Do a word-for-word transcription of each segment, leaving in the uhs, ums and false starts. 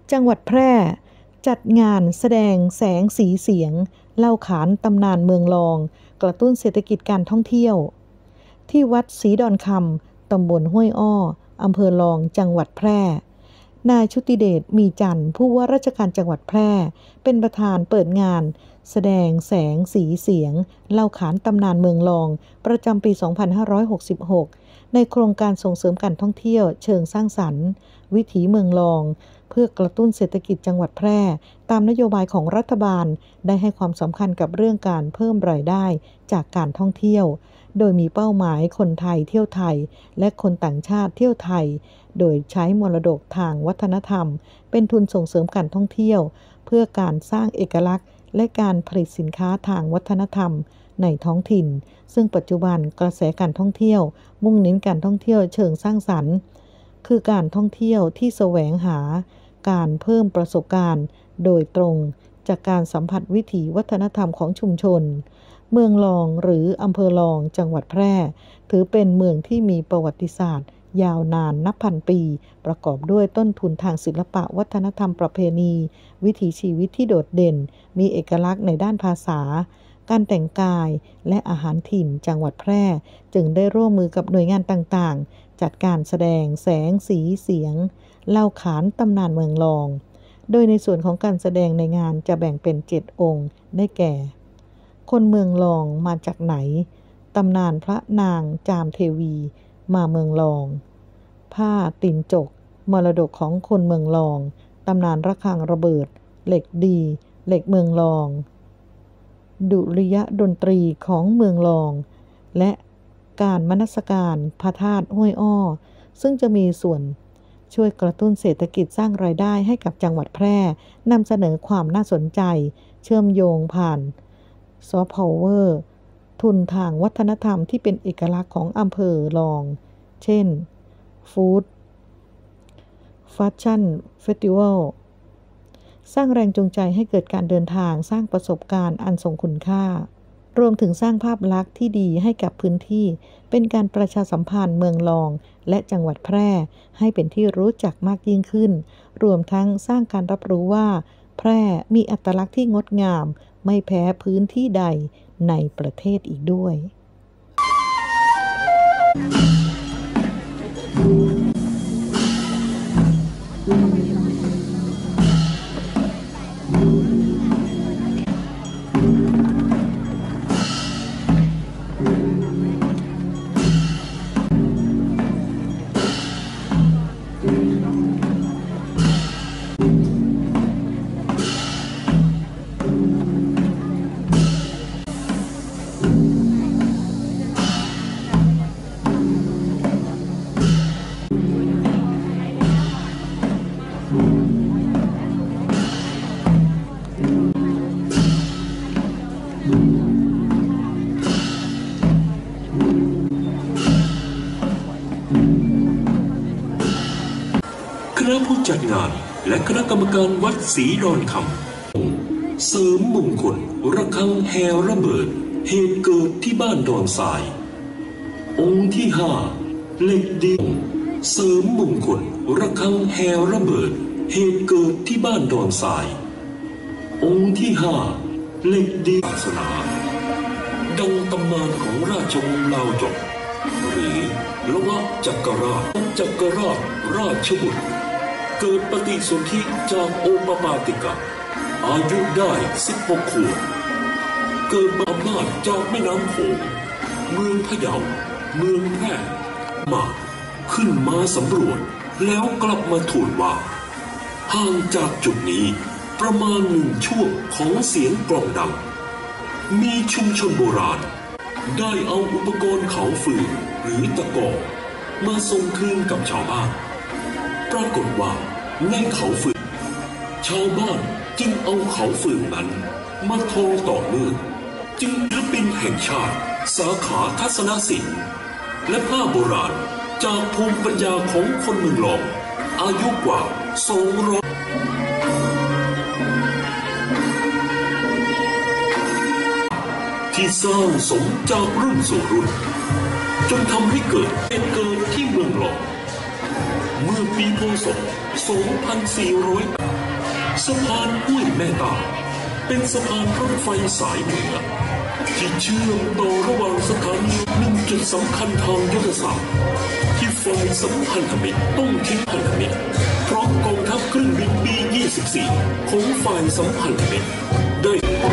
จังหวัดแพร่จัดงานแสดงแสงสีเสียงเล่าขานตำนานเมืองรองกระตุ้นเศรษฐกิจการท่องเที่ยวที่วัดศรีดอนคำตำบลห้วยอ้ออำเภอรองจังหวัดแพร่นายชุติเดชมีจันทร์ผู้ว่าราชการจังหวัดแพร่เป็นประธานเปิดงานแสดงแสงสีเสียงเล่าขานตำนานเมืองรองประจำปี สองพันห้าร้อยหกสิบหก ในโครงการส่งเสริมการท่องเที่ยวเชิงสร้างสรรค์วิถีเมืองรองเพื่อกระตุ้นเศรษฐกิจจังหวัดแพร่ตามนโยบายของรัฐบาลได้ให้ความสำคัญกับเรื่องการเพิ่มรายได้จากการท่องเที่ยวโดยมีเป้าหมายคนไทยเที่ยวไทยและคนต่างชาติเที่ยวไทยโดยใช้มรดกทางวัฒนธรรมเป็นทุนส่งเสริมการท่องเที่ยวเพื่อการสร้างเอกลักษณ์และการผลิตสินค้าทางวัฒนธรรมในท้องถิ่นซึ่งปัจจุบันกระแสการท่องเที่ยวมุ่งเน้นการท่องเที่ยวเชิงสร้างสรรค์คือการท่องเที่ยวที่แสวงหาการเพิ่มประสบการณ์โดยตรงจากการสัมผัสวิถีวัฒนธรรมของชุมชนเมืองรองหรืออำเภอรองจังหวัดแพร่ถือเป็นเมืองที่มีประวัติศาสตร์ยาวนานนับพันปีประกอบด้วยต้นทุนทางศิลปะวัฒนธรรมประเพณีวิถีชีวิตที่โดดเด่นมีเอกลักษณ์ในด้านภาษาการแต่งกายและอาหารถิ่นจังหวัดแพร่จึงได้ร่วมมือกับหน่วยงานต่างๆจัดการแสดงแสงสีเสียงเล่าขานตำนานเมืองรองโดยในส่วนของการแสดงในงานจะแบ่งเป็นเจ็ดองค์ได้แก่คนเมืองรองมาจากไหนตำนานพระนางจามเทวีมาเมืองรองผ้าตินจกมรดกของคนเมืองรองตำนานระฆังระเบิดเหล็กดีเหล็กเมืองรองดุริยดนตรีของเมืองรองและการมนสการพระธาตุห้วยอ้อซึ่งจะมีส่วนช่วยกระตุ้นเศรษฐกิจสร้างรายได้ให้กับจังหวัดแพร่นำเสนอความน่าสนใจเชื่อมโยงผ่านซอฟต์พาวเวอร์ทุนทางวัฒนธรรมที่เป็นเอกลักษณ์ของอำเภอรองเช่นฟู้ดแฟชั่นเฟสติวัลสร้างแรงจูงใจให้เกิดการเดินทางสร้างประสบการณ์อันทรงคุณค่ารวมถึงสร้างภาพลักษณ์ที่ดีให้กับพื้นที่เป็นการประชาสัมพันธ์เมืองรองและจังหวัดแพร่ให้เป็นที่รู้จักมากยิ่งขึ้นรวมทั้งสร้างการรับรู้ว่าแพร่มีอัตลักษณ์ที่งดงามไม่แพ้พื้นที่ใดในประเทศอีกด้วยคณะผู้จัดงานและคณะกรรมการวัดศรีดอนคำเสริมมงคลระฆังแห่ระเบิดเหตุเกิดที่บ้านดอนทรายองค์ที่ห้าเหล็กดีเสริมมงคลระฆังแห่ระเบิดเหตุเกิดที่บ้านดอนทรายองค์ที่ห้าเหล็กดีศาสนาดังตำนานของราชวงศ์ลาวจกหรือละวะจักรราชจักรราชราชบุตรเกิดปฏิสนธิจากโอปปาติกะอายุได้สิบหกขวบเกิดมาอำนาจจากแม่น้ำโขงเมืองพะเยาเมืองแพร่มาขึ้นมาสำรวจแล้วกลับมาทูลว่าห่างจากจุดนี้ประมาณหนึ่งช่วงของเสียงกลองดังมีชุมชนโบราณได้เอาอุปกรณ์เขาฟืนหรือตะกอมาส่งคืนกับชาวบ้านปรากฏว่าในเขาฟืนชาวบ้านจึงเอาเขาฟืนนั้นมาทอต่อเนื่องจึงศิลปินแห่งชาติสาขาทัศนศิลป์และผ้าโบราณจากภูมิปัญญาของคนเมืองรองอายุกว่าสองร้อยที่สร้างสมจากรุ่นสู่รุ่นจนทำให้เกิดเป็นเกิดที่เมืองรองเมื่อปีพ.ศ. สองพันสี่ร้อยสะพานห้วยแม่ตาเป็นสะพานรถไฟสายเหนือที่เชื่อมต่อระหว่างสถานีหนึ่งจุดสำคัญทางยุทธศาสตร์ที่ฝ่ายสัมพันธมิตรต้องทิ้งพันธมิตรพร้อมกองทัพเครื่องบิน บี ยี่สิบสี่ ของฝ่ายสัมพันธมิตรได้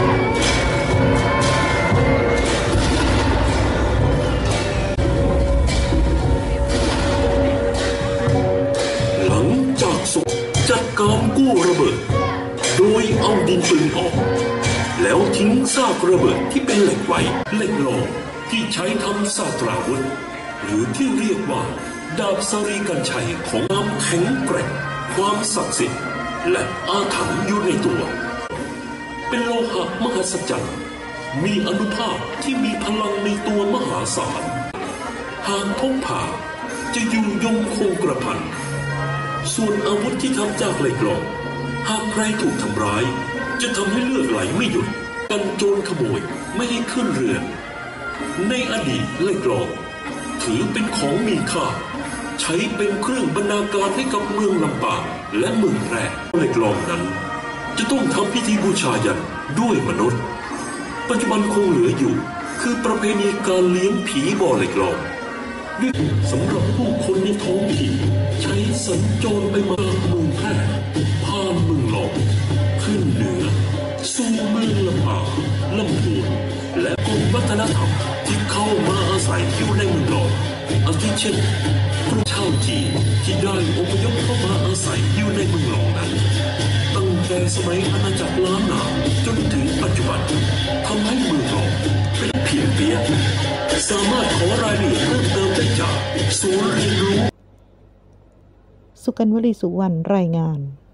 หลังจากส่งจัดการกู้ระเบิดโดยเอาดินปืนออกแล้วทิ้งซากระเบิดที่เป็นเหล็กไหลเหล็กหลอมที่ใช้ทำศาสตราวุธหรือที่เรียกว่าดาบสรีกัญชัยของความแข็งแกร่งความศักดิ์สิทธิ์และอาถรรพ์อยู่ในตัวเป็นโลหะมหัศจรรย์มีอนุภาคที่มีพลังในตัวมหาศาลหากพกพาจะอยู่ยงคงกระพันส่วนอาวุธที่ทำจากเหล็กหลอมหากใครถูกทำร้ายจะทำให้เลือดไหลไม่หยุดกันโจรขโมยไม่ให้ขึ้นเรือในอดีตเหล็กหลอมถือเป็นของมีค่าใช้เป็นเครื่องบรรณาการให้กับเมืองลำปางและเมืองแพร่เหล็กหลอมนั้นจะต้องทำพิธีบูชายันด้วยมนุษย์ปัจจุบันคงเหลืออยู่คือประเพณีการเลี้ยงผีบ่อเหล็กหลอมด้วยสำหรับผู้คนในท้องถิ่นใช้สัญจรไปมาเมืองแพร่ผ่านเมืองหลอมขึ้นเหนือสู่เมืองลำปางลำพูนและกลุ่มวัฒนธรรมที่เข้ามาอาศัยอยู่ในเมืองหลอมอาทิเช่นกลุ่มชาวจีนที่ได้อพยพเข้ามาอาศัยอยู่ในเมืองหลอมนั้นตั้งแต่สมัยอาณาจักรล้านนาจนถึงปัจจุบันทำให้เมืองหลอมเป็นเพียงเพียงสามารถขอรายละเอียดเพิ่มเติมได้จากศูนย์เรียนรู้สุกัญญ์ วลีสุวรรณรายงาน